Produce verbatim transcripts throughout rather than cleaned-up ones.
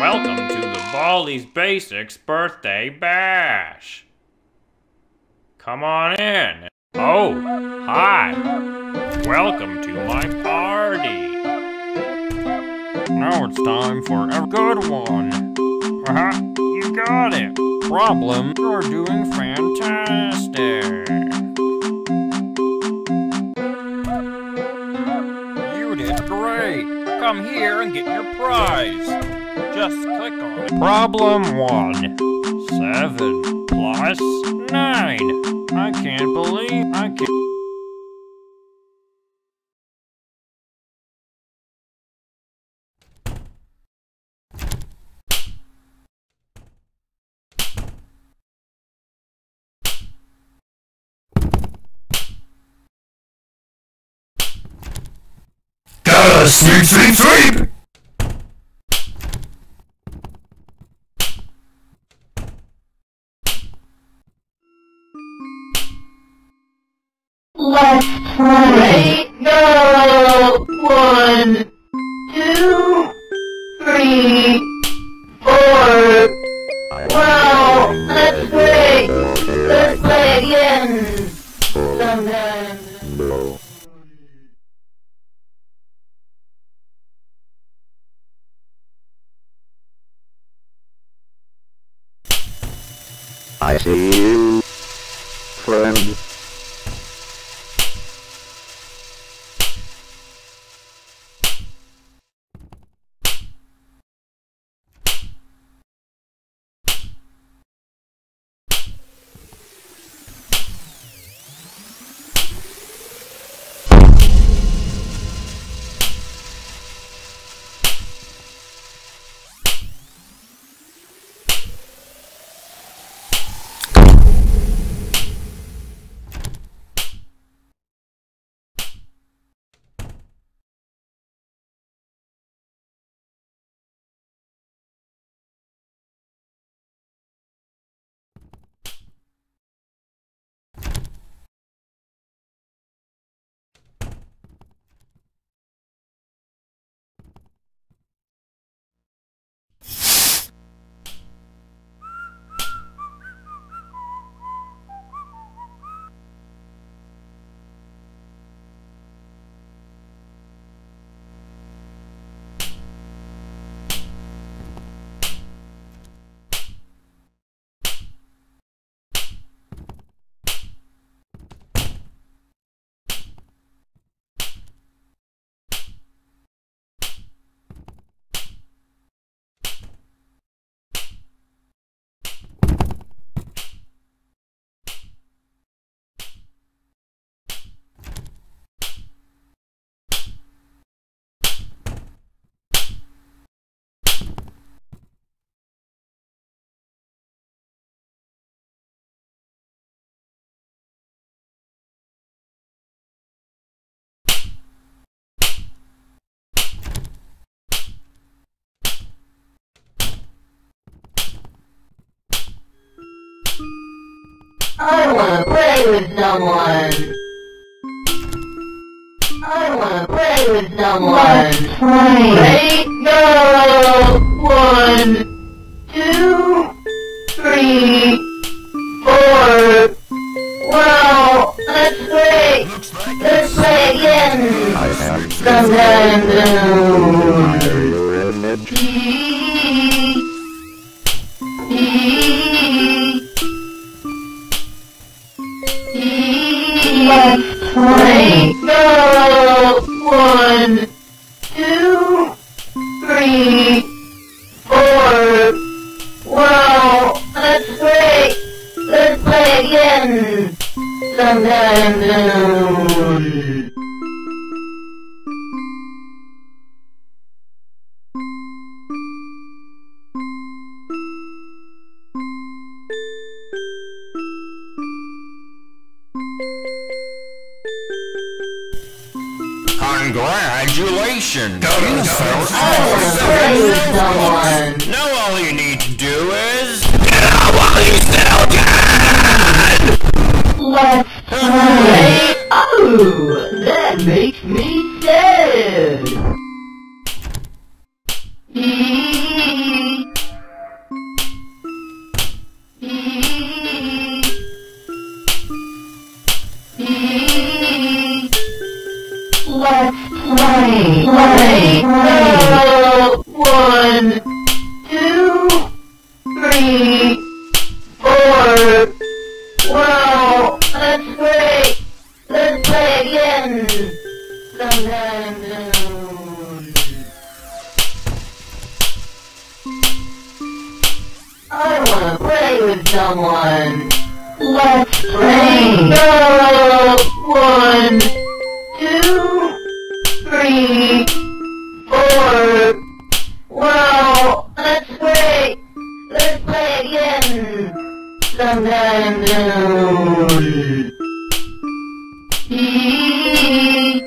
Welcome to the Baldi's Basics birthday bash. Come on in. Oh, hi. Welcome to my party. Now it's time for a good one. Uh-huh, you got it. Problem, you're doing fantastic. You did great. Come here and get your prize. Just click on it. Problem one. Seven plus nine. I can't believe I can't. Gotta sweep, sweep, sweep! Let's play. Go! One, two, three, four. Wow, that's great! Let's play again. Sometime. I see you, friend. I wanna play with someone. I wanna play with someone. Let's play. Ready, go! One, two, three, four. Wow, that's great. Let's play again. Sometime soon. Let's play. Go! One, two, three, four. Wow, that's great. Let's play again. Sometime soon. Congratulations! Go, You go, found I wanna play with someone. Now all you need to do is... Get out while you still can! Let's play. Oh, that makes me sad. Hee Let's play, play, play. One, two, three, four. Wow, that's great. Let's play again. Sometime soon. I wanna play with someone. Let's play. Go. One, two, three, four. Wow, that's great. Let's play again. Sometime soon. Eee.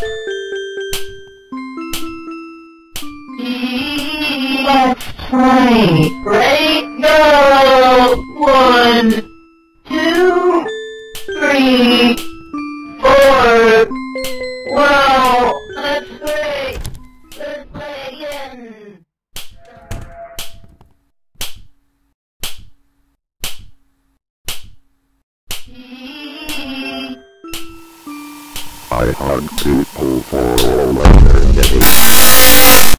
Eee. Let's play. Ready? Go. One, two, three, four. Wow, that's great. Let's play again. Eee. I hug people for all eternity.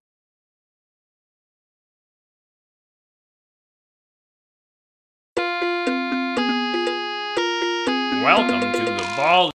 Welcome to the Baldi.